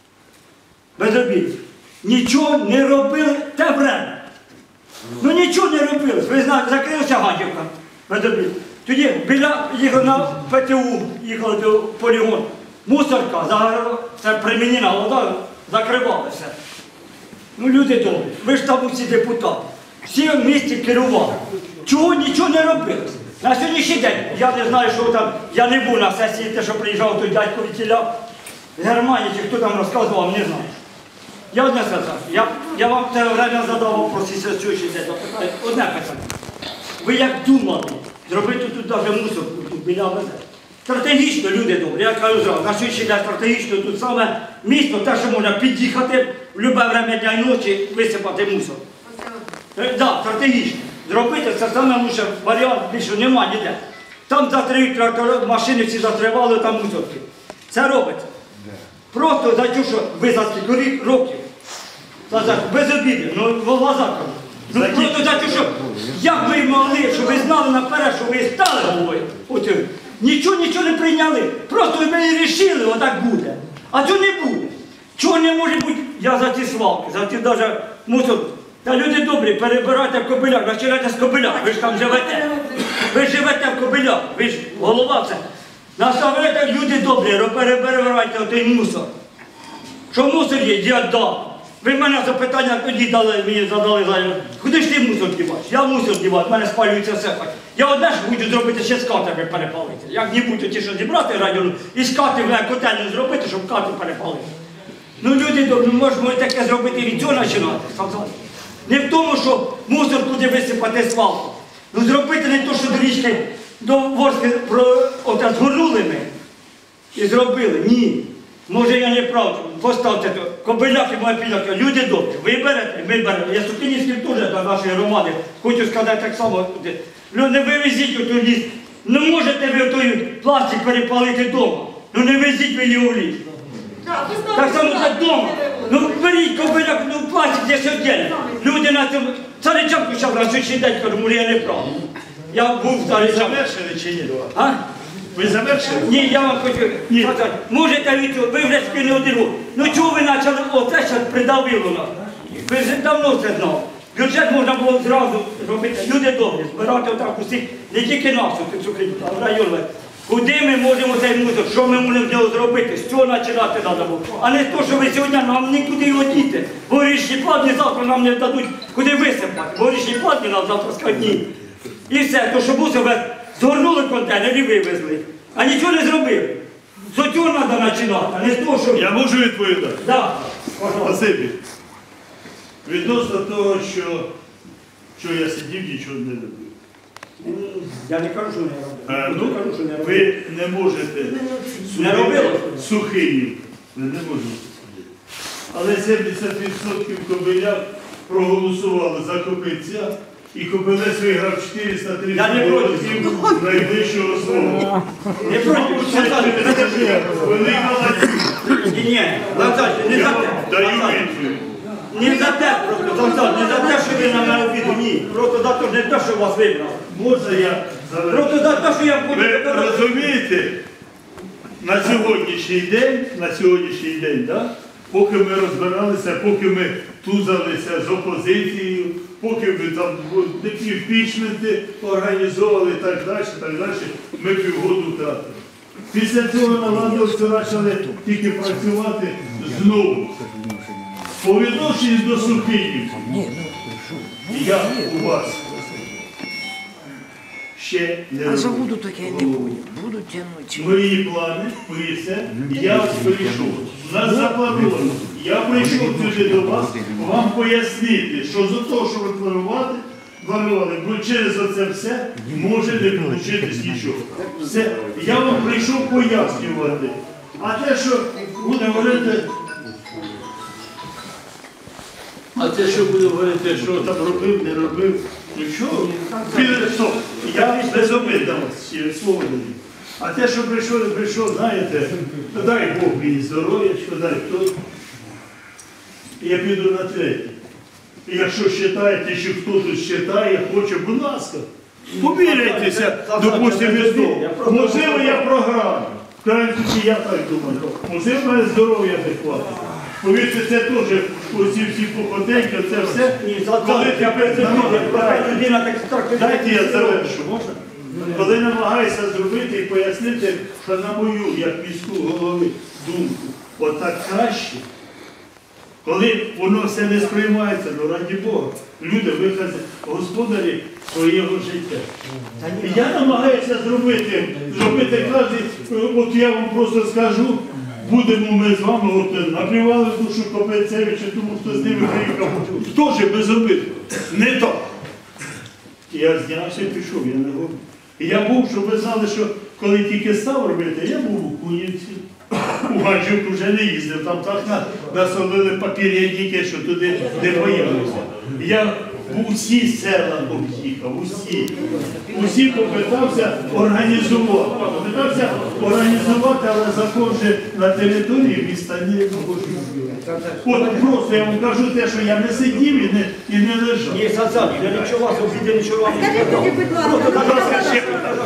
без обід нічого не робили те время? Ну нічого не робили. Ви знаєте, закрилася Гадівка без обід. Тоді біля їхали на ПТУ, їхали до полігону. Мусорка, загорала, це примінена вода, закривалася. Ну люди добрі, ви ж там усі депутати, всі в місті керували. Чого нічого не робили? На сьогоднішній день, я не знаю, що там, я не був на сесії, те, що приїжджав той дядько Вітіля з Германії, чи хто там розказував, не знаю. Я одне сказав, я, я вам те время задав вопрос, і сьогодні день запитаю, одне питання. Ви як думали зробити тут навіть мусорку, тут біля АВЗ? Стратегічно, люди добрі, я кажу зразу, на сьогоднішній день стратегічно тут саме місто, те, що можна під'їхати в будь-яке время дня і ночі, висипати мусор. Так, да, стратегічно. Зробити це саме лучше варіант, більше нема ніде. Там затриють трактори, машини всі затривали, там мусорки. Це робиться. Просто за те, що ви за скільки років, без обіду, ну в глазах кажу. Ну просто за те, що як ви могли, що ви знали наперед, що ви стали головою. От, нічого, нічого не прийняли. Просто ви і вирішили, отак буде. А цього не буде. Чого не може бути? Я за ці свалки, за ці навіть мусор. Та люди добрі, перебирайте в Кобиляк, починайте з Кобиляк, ви ж там живете. Ви ж живете в Кобиляк, ви ж голова це. Наставляйте, люди добрі, перебирайте отой мусор. Що мусор є, я дав. Ви мене запитання тоді дали, мені задали зайве. Куди ж ти мусор діваєш? Я мусор діваю, в мене спалюється все. Я одне ж хочу зробити, ще з катами перепалити. Як-небудь ті, що зібрати радіо, і з кати в мене котельню зробити, щоб кату перепалити. Ну люди добрі, можемо таке зробити від цього починати. Не в тому, що мусор туди висипати свалку. Ну зробити не те, що до річки, до Ворськи згорнули ми і зробили. Ні. Може я не прав, поставте то. Кобиляки, мої підляки, люди добрі. Ви берете, ми беремо. Я Сукинівський теж до нашої громади, хочу сказати так само. Ну не вивезіть у той ліс. Не можете ви той пластик перепалити вдома. Ну не везіть ви його в ліс. Так само це вдома. Ну беріть кобиляк, ну пластик десь віддільно. Люди на цьому, Царичанку зараз на сьогоднішній день кажу, може я не прав. Я був в Царичанку. Завершили чи ні? А? Ви завершили? Ні, я вам хочу сказати, можете від цього, ви вже спільний один год. Ну чого ви почали, оце зараз придавило нас. Ви вже давно це знали. Бюджет можна було зразу робити, люди добрі, збирати отак усіх, не тільки нас, а в районі. Куди ми можемо цей мусор, що ми можемо з нього зробити, з цього починати треба було. А не то, що ви сьогодні нам нікуди його діти. Бо горішні платні завтра нам не дадуть, куди висипати. Бо горішні платні нам завтра складні. І все, то що мусор згорнули контейнер і вивезли. А нічого не зробили. З цього треба починати, а не з того, що... Я можу відповідати? Так. Спасибі. Відносно того, що, що я сидів, нічого не робив. Я не кажу, що не А, робив. ну, Не кажу, що не робив. ви не можете Не робили? Сухиїв. Ви не можете судити. Але сімдесят відсотків кобиляк проголосували за Копильця, і Кобилець виграв чотириста Я тридцять не проти. голосів найвищого свого. Не проти, Велика латюка. Ні, ні, Назарчик, не за те. Даю Назарчик. відповідь. Не за те, просто, Назар, не за те, що ви на мене обіду, ні. Просто за те, не те, що вас вибрали. Можна я завершу? Просто за те, що я буду... Ви розумієте, на сьогоднішній день, на сьогоднішній день, да, поки ми розбиралися, поки ми тузалися з опозицією, поки ми там такі імпічменти організовували і так далі, так далі, ми півгоду втратили. Після цього наладилося, почали тільки працювати знову. По відношенню до Сухинівців, я у вас ще не А що робив. буду таке, я не понял. Буду тягнути. Мої плани, ви все, я прийшов. У нас заплановано. Я прийшов сюди до вас, вам пояснити, що за те, що ви планували, планували, бо через оце все може не получитись нічого. Все. Я вам прийшов пояснювати. А те, що буде говорити, а те, що буде говорити, що там робив, не робив, нічого. Стоп, я без обид ще слово даю. А те, що прийшов, не прийшов, знаєте, то дай Бог мені здоров'ячко, дай хто. Я піду на третій. якщо вважаєте, що хтось вважає, хоче, будь ласка, поміряйтеся, допустимо, можливо, я програю. В крайній случаї, я так думаю. Можливо, в мене здоров'я адекватне. Повірте, це теж оці всі походеньки, це все. Коли тепер намагаєшся, дайте я завершу. Коли намагаюся зробити і пояснити, що на мою, як міську голови, думку, отак краще, коли воно все не сприймається, ну раді Бога, люди виходять господарі свого життя. І я намагаюся зробити, зробити кожен, от я вам просто скажу, будемо ми з вами, от наплівали душу Копецевича, тому хто з ними приїхав, теж без обиду. Не так. Я знявся і пішов, я не говорю. І я був, щоб ви знали, що коли тільки став робити, я був у Куївці. У Ганчук вже не їздив, там так на- насолили папір'яники, що туди не появився. Я усі села об'їхав, усі. Усі попитався організувати. Попитався організувати, але закон же на території міста не можливо. От просто я вам кажу те, що я не сидів і не, і не лежав. Ні, Сазан, я нічого вас обіди, нічого вам не Скажіть сказав. мені, будь ласка, Будь ласка, ще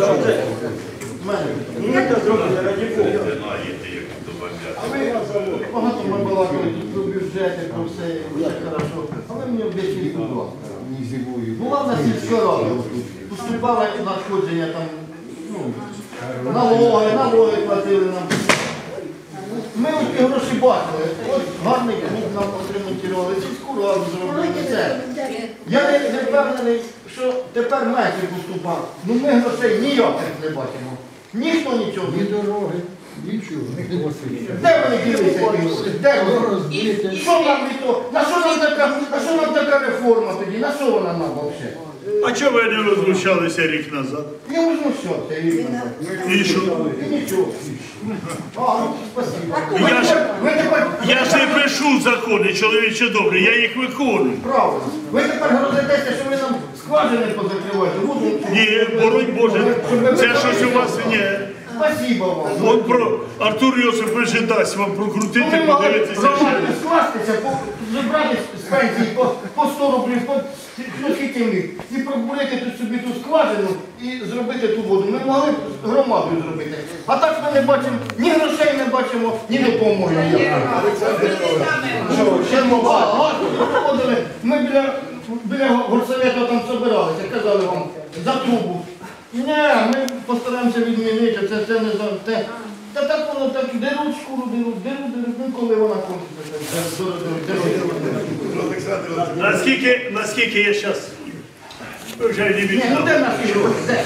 Ну, це зробили, раді Бога. А ми багато ми балакали про бюджети, про все, як хорошо. Але мені об'ясніть, будь ласка, не зимою. Була в нас сільська рада, поступали надходження там, ну, налоги, налоги платили нам. Ми от ті гроші бачили, от гарний клуб нам отремонтували, сільську раду зробили, все. Я не, не впевнений, що тепер менше поступав. Ну ми грошей ніяких не бачимо. Ніхто нічого не дороги. Нічого. Де вони ділися? Де вони? Що нам від того? На що нам така, на що нам така реформа тоді? На що вона нам взагалі? А чого ви не возмущалися рік назад? Я возмущався рік назад. І що? І нічого. А, ну, спасибо. Я ж, Ви тепер, я ж не пишу закони, чоловіче добре, я їх виконую. правильно. Ви тепер грозитеся, що ви нам скважини позакриваєте. Воду. Ні, боронь Боже, це щось у вас не. Спасибо вам. От про Артур Йосипович дасть вам прокрутити, Ну, ви могли подивитися громаді ще. скластися, по- забрати з пенсії по, по сто рублів, по скільки міг, і пробурити тут собі ту скважину і зробити ту воду. Ми могли б громадою зробити. А так ми не бачимо, ні грошей не бачимо, ні допомоги. Що, ще мова? Проводили. Ми біля, біля горсовета там збиралися, казали вам, за трубу. Ні, ми постараємося відмінити, це, це не за те. Та так воно так деруть шкуру, деруть, деруть, деруть, ну коли вона кончиться. Наскільки, наскільки я зараз вже не Ні, ну де віддав. наші гроші? Де?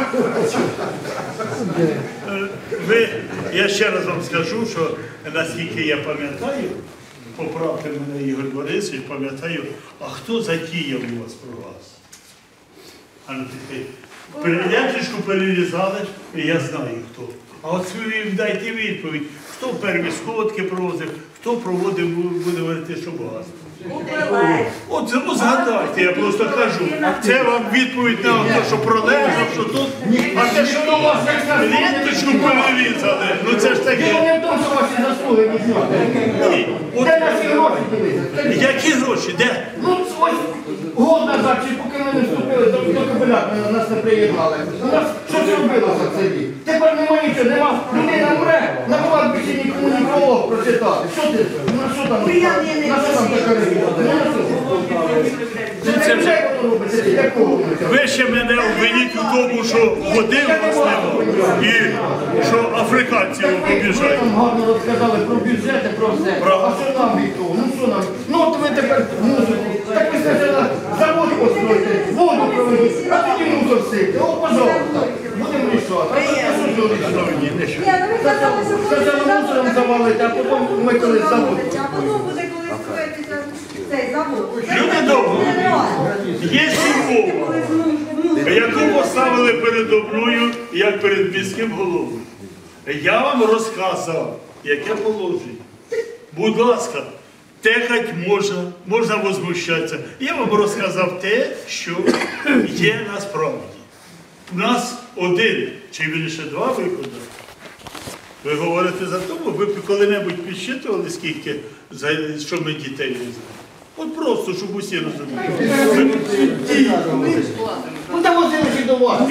Е, Ви, я ще раз вам скажу, що наскільки я пам'ятаю, поправте мене Ігор Борисович, пам'ятаю, а хто затіяв у вас про газ? А ну тихай. Переляточку перерізали, і я знаю хто. А от ви дайте відповідь, хто перві сходки проводив, хто проводив, буде говорити, що газ. От ну, згадайте, я просто кажу. Це вам відповідь на те, що пролежав, що тут. А те, що у вас ленточку перерізали, ну це ж Діло таке. не в тому, що ваші заслуги не знаєте. От, Де наші гроші ділися? які гроші? Де? Ну, ось год назад, чи поки ми не вступили до, до кабінету, нас не приєднали. У нас що це робилося в селі? Тепер немає нічого, нема. Людина мре, на кладбищі нікому нікого прочитати. Що ти? Ну, на що там? На що там така ревізія? Ну, на що? Це не вже воно робиться, для кого воно це? Ви ще мене обвиніть у тому, що води у нас немає і що африканці Так ви, ви побіжають. нам гарно розказали про бюджети, про все. Про- А що нам від того? Ну що нам? Ну от ви тепер мусите. Так ви сказали, завод построїте, воду проведіть, а тоді мусор сипте. О, пожалуйста, будемо рішати. А що ж рішати? Ні, ну ви казали, що Сказали, мусором завалити, а потім ми коли завод. А потім буде, коли строїтися цей завод. Люди добрі, є умова, яку поставили передо мною, як перед міським головою. Я вам розказав, яке положення. Будь ласка, техать можна, можна возмущатися. Я вам розказав те, що є насправді. У нас один, чи більше два виходи. Ви говорите за тому, ви коли-небудь підсчитували, скільки, за що ми дітей везли? От просто, щоб усі розуміли. Ну, там возили ще до вас.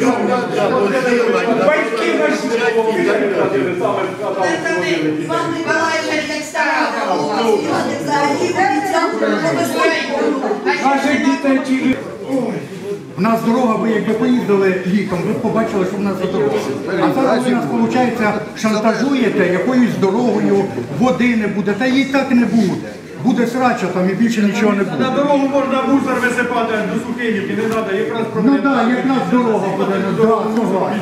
Батьки наші. Іван Миколаївич як старався. Він взагалі обіцяв, що безпеку. Наших дітей чи... У нас дорога, ви якби поїздили літом, ви б побачили, що в нас за дорога. А зараз ви нас, виходить, шантажуєте якоюсь дорогою, води не буде, та її так не буде. Буде срача там і більше нічого не На буде. дорогу можна мусор висипати аж до Сухинівки, не треба, якраз Ну проблема. так, да, якраз дорога буде, ну да, согласен.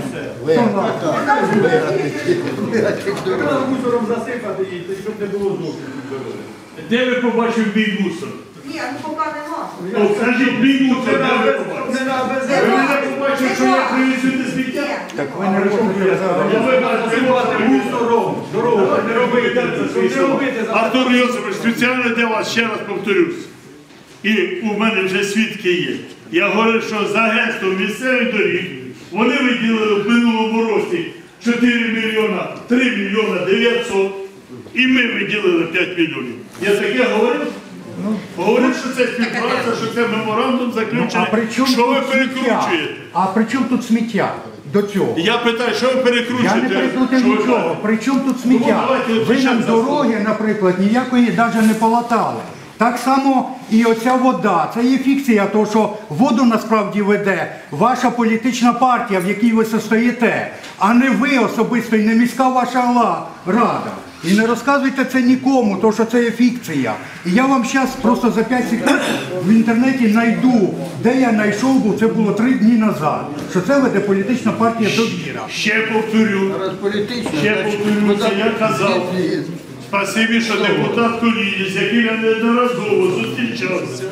Треба мусором засипати її, щоб не було зовсім. Де ви побачив мій мусор? Ні, ну поки нема. От скажіть, мій мусор, де ви побачили? Не на без... Ви мене побачили, що я привіз сюди сміття? Так ви не можете Я вибрав Засипати мусором, дорогу, не робити, щоб не робити. Артур Йосипович, спеціально для вас ще раз повторюсь. І у мене вже свідки є. Я говорю, що з агентством місцевих доріг вони виділили в минулому році чотири мільйона, три мільйона дев'ятсот, і ми виділили п'ять мільйонів. Я таке говорив? Говорив, що це співпраця, що це меморандум А заключений. при чому Що ви тут сміття? перекручуєте? А при чому тут сміття до цього? Я питаю, що ви Я перекручуєте? не перекрутив Що ви нічого. кажете? При чому тут сміття? давайте от Ви ще нам раз дороги, наприклад, ніякої навіть не полатали. Так само і оця вода, це є фікція, того, що воду насправді веде ваша політична партія, в якій ви состоїте, а не ви особисто і не міська ваша ла- рада. І не розказуйте це нікому, тому що це є фікція. І я вам зараз просто за п'ять секунд в інтернеті знайду, де я знайшов, бо це було три дні назад, що це веде політична партія «Довіра». Ще повторю, ще повторю, це я казав. Спасибі, що депутат Кулініс, з яким я неодноразово зустрічався.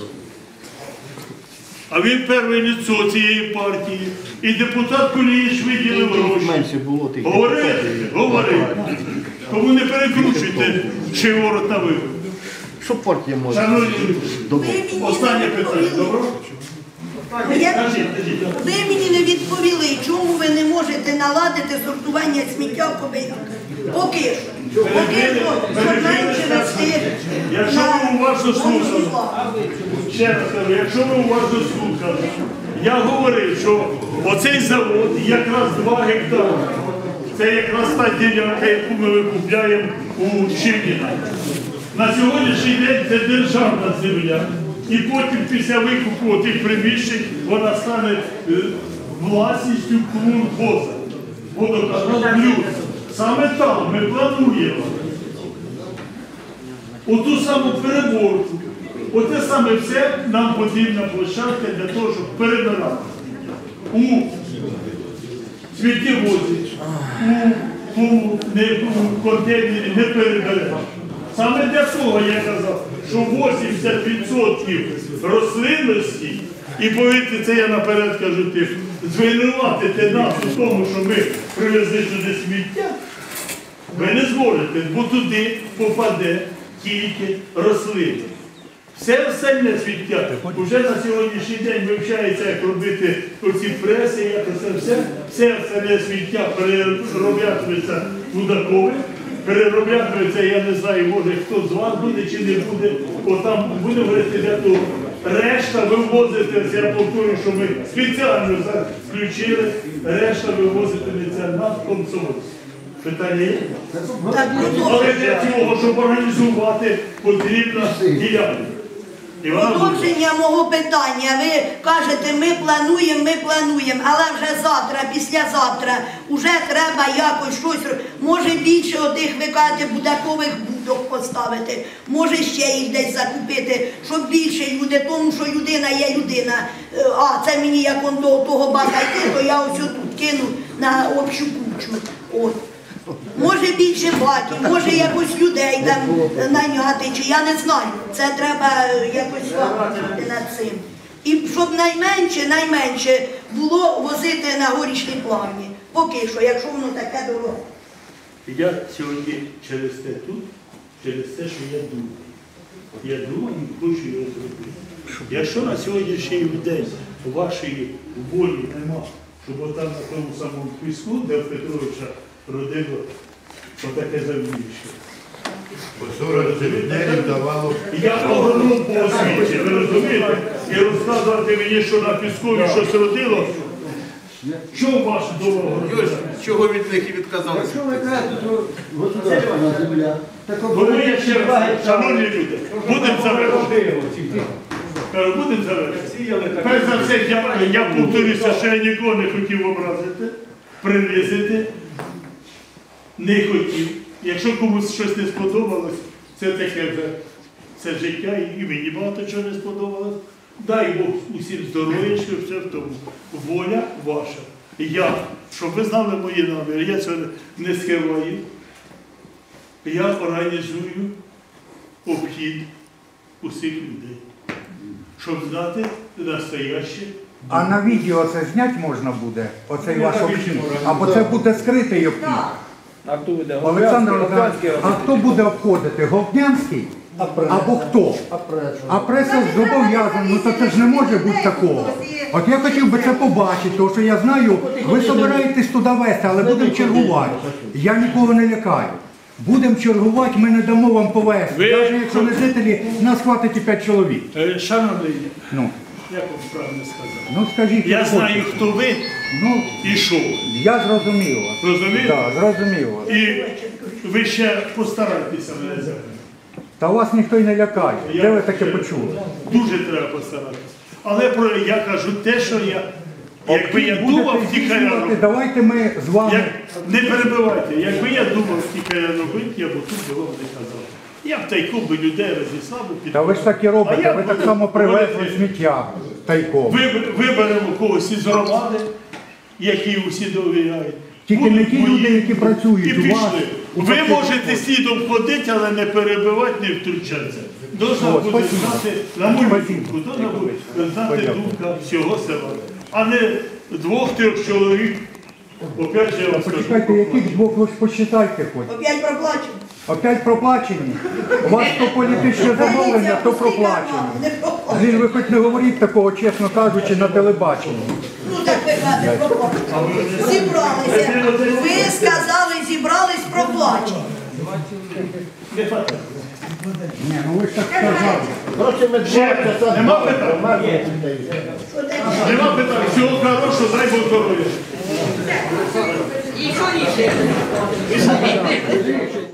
А він перше лицо цієї партії. І депутат Кулініс виділив гроші. Говорили? Говорили. Тому не перекручуйте шиворот на вибір. Що партія може? Шановні люди, останнє питання, добре? Я- Кажіть, кажіть. Ви мені не відповіли, чому ви не можете наладити сортування сміття в Кобилянках? Поки що. Поки що, щоб менше вести Якщо ви уважно слухали, слухали. ще раз кажу, якщо ви уважно слухали, я говорив, що оцей завод якраз два гектари. Це якраз та ділянка, яку ми викупляємо у Щиркіна. На сьогоднішній день це державна земля. І потім після викупу тих приміщень вона стане е, власністю Клунхоза. Водоканал Плюс. Саме там ми плануємо оту саму переборку. Оте саме все нам потрібна площадка для того, щоб перебирати. У сміттєвозі, у, у, не, у контейнері не переберемо. Саме для того я казав, що вісімдесят відсотків рослинності, і повірте, це я наперед кажу тим, звинуватити нас у тому, що ми привезли сюди сміття, ви не зможете, бо туди попаде тільки рослини. Все остальне сміття вже на сьогоднішній день вивчається, як робити оці преси, як це все. Все остальне сміття перероблятиметься Будакове, перероблятиметься, я не знаю, може хто з вас буде чи не буде, отам буде говорити для того. Решта вивозитиметься, я повторюю, що ми спеціально включили, решта вивозитиметься на Комсомольськ. Питання є? Але для цього, щоб організувати, потрібна ділянка. І вона буде. Продовження мого питання. Ви кажете, ми плануємо, ми плануємо, але вже завтра, післязавтра, вже треба якось щось, ро- може більше отих, ви кажете, будакових будок поставити, може ще їх десь закупити, щоб більше люди, тому що людина є людина. Е, А, це мені як он до того бака йти, то я ось тут кину на общу кучу. От. Може більше баків, може якось людей там наняти, чи я не знаю. Це треба якось вагати над цим. І щоб найменше, найменше було возити на горішні плавні. Поки що, якщо воно таке дороге. Я сьогодні через те тут, через те, що я думаю. Я думаю і хочу його зробити. Якщо на сьогоднішній день вашої волі нема, щоб отам на тому самому піску, де в Петровича родило отаке завдіще, По сорок центнерів давало. Я повернув по освіті, ви розумієте? І розказувати мені, що на Піскові щось родило. Чому ваш довго? Юрій, чого від них і відказалися? Якщо ви кажете, що государственна земля, так Бо ми ще раз, шановні люди, будемо завершити. Кажу, будемо завершити. Перш за все, я, я повторюся, що я нікого не хотів образити, принизити. Не хотів. Якщо комусь щось не сподобалось, це таке вже це життя, і мені багато чого не сподобалось. Дай Бог усім здоров'я, що все в тому. Воля ваша. Я, щоб ви знали мої наміри, я цього не скриваю. Я організую обхід усіх людей, щоб знати настояще. А на відео це зняти можна буде, оцей ваш обхід? Або це буде скритий обхід? А хто буде? Олександр Олександрович, а хто буде обходити? Говнянський? Або хто? А преса зобов'язана, ну то це ж не може бути такого. От я хотів би це побачити, тому що я знаю, ви збираєтесь туди вести, але будемо чергувати. Я нікого не лякаю. Будемо чергувати, ми не дамо вам повезти. Ви- Навіть якщо не жителі, нас хватить і п'ять чоловік. Е, Шановний, Ну, як вам правильно сказати? ну скажіть. Я як знаю, хочете. хто ви Ну, і що. я зрозумів вас. Розумієте? Так, зрозумів вас. І ви ще постарайтеся мене взяти. Та вас ніхто й не лякає. Де ви таке почули? Дуже треба постаратися. Але про я кажу те, що я, якби я Будете думав втікаря здійснювати, робити, давайте ми з вами. як, не перебивайте, якби я думав втікаря робити, я б тут би вам не казав. Я б тайком би людей розіслав би під. Та ви ж так і А робите, я ви так буду само привезли говорити. сміття тайком. Виб- Виберемо когось із громади, які усі довіряють. Тільки не Будуть ті мої, люди, які працюють і у вас, пішли. у Ви таких можете роботах. слідом ходити, але не перебивати, не втручатися. Должна О, буде спасибо. знати, на мою Спасибо. думку, должна буде знати Понятно. думка всього села. А не двох-трьох чоловік. Опять же я вам скажу. Почекайте, яких двох ви ж посчитайте хоч. Опять проплачено. Опять проплачені? У вас то політичне замовлення, то проплачені. Не проплачено. Блін, ви хоч не говоріть такого, чесно кажучи, на телебаченні. Ну так ви кажете, проплачено. Зібралися. Ви сказали, зібрались проплачено. Ні, ну ви ж так сказали. Коротше, ми два часа Нема питань? нормально. Нема питань. Всього хорошого, дай Бог здоров'я. І що рішення?